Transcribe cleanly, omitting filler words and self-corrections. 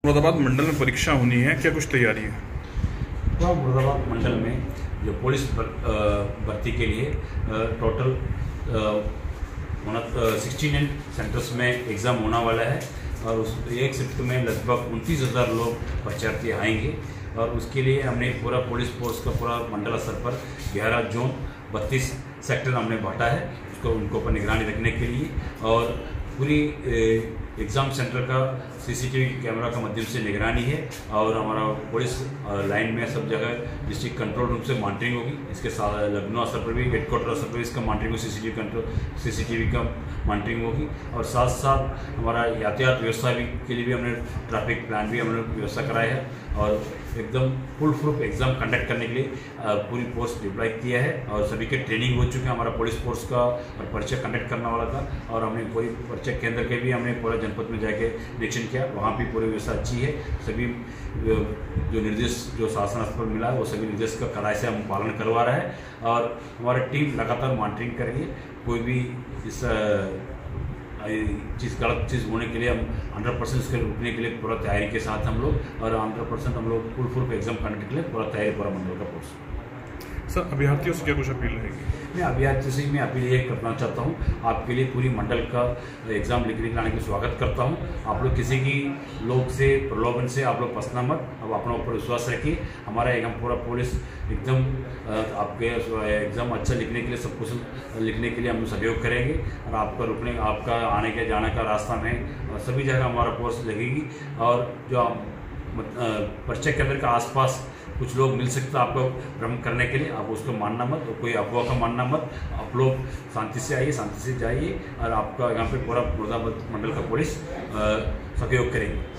मुरादाबाद मंडल में परीक्षा होनी है, क्या कुछ तैयारी है? तो मुरादाबाद मंडल में जो पुलिस भर्ती के लिए टोटल 69 सेंटर्स में एग्ज़ाम होने वाला है और उस एक शिफ्ट में लगभग 29,000 लोग परीक्षार्थी आएंगे और उसके लिए हमने पूरा पुलिस फोर्स का पूरा मंडल स्तर पर 11 जोन 32 सेक्टर हमने बांटा है उसको उनको पर निगरानी रखने के लिए और पूरी एग्ज़ाम सेंटर का सीसीटीवी कैमरा का माध्यम से निगरानी है और हमारा पुलिस लाइन में सब जगह डिस्ट्रिक्ट कंट्रोल रूम से मॉनिटरिंग होगी। इसके साथ लखनऊ स्तर पर भी हेडक्वार्टर स्तर पर इसका मॉनिटरिंग होगी, सीसीटीवी का मॉनिटरिंग होगी और साथ साथ हमारा यातायात व्यवस्था भी के लिए भी हमने ट्रैफिक प्लान भी हमने व्यवस्था कराया है और एकदम फुल प्रूफ एग्ज़ाम कंडक्ट करने के लिए पूरी फोर्स डिप्लॉय किया है और सभी के ट्रेनिंग हो चुके हैं हमारा पुलिस फोर्स का और परीक्षा कंडक्ट करने वाला था और हमने पूरी परीक्षा केंद्र के भी हमने पूरा जनपद में जाके निरीक्षण किया, वहाँ भी पूरी व्यवस्था अच्छी है। सभी जो निर्देश जो शासन स्तर पर मिला है वो सभी निर्देश का कड़ाई से हम पालन करवा रहे हैं और हमारी टीम लगातार मॉनिटरिंग करेगी। कोई भी इस चीज़ गलत चीज़ होने के लिए हम 100% इसके रुकने के लिए पूरा तैयारी के साथ हम लोग और 100% हम लोग फुल प्रूफ एग्जाम करने के लिए पूरा तैयारी पूरा मंडल का कोर्स। सर अभ्यर्थियों से क्या कुछ अपील रहेगी? मैं अभ्यर्थियों से मैं अपील ये करना चाहता हूँ, आपके लिए पूरी मंडल का एग्ज़ाम लिखने के लाने के स्वागत करता हूँ। आप लोग किसी की लोग से प्रलोभन से आप लोग फंसना मत, अब अपने ऊपर विश्वास रखिए। हमारा एकदम पूरा पुलिस एकदम आपके एग्ज़ाम अच्छा लिखने के लिए सब कुछ लिखने के लिए हम सहयोग करेंगे और आपका रुकने आपका आने के जाने का रास्ता में सभी जगह हमारा फोर्स लगेगी और जो परीक्षा केंद्र का आसपास कुछ लोग मिल सकते हैं आपको भ्रम करने के लिए, आप उसको मानना मत और कोई अफवाह का मानना मत। आप लोग शांति से आइए, शांति से जाइए और आपका यहाँ पे पूरा मुरादाबाद मंडल का पुलिस सहयोग करेंगे।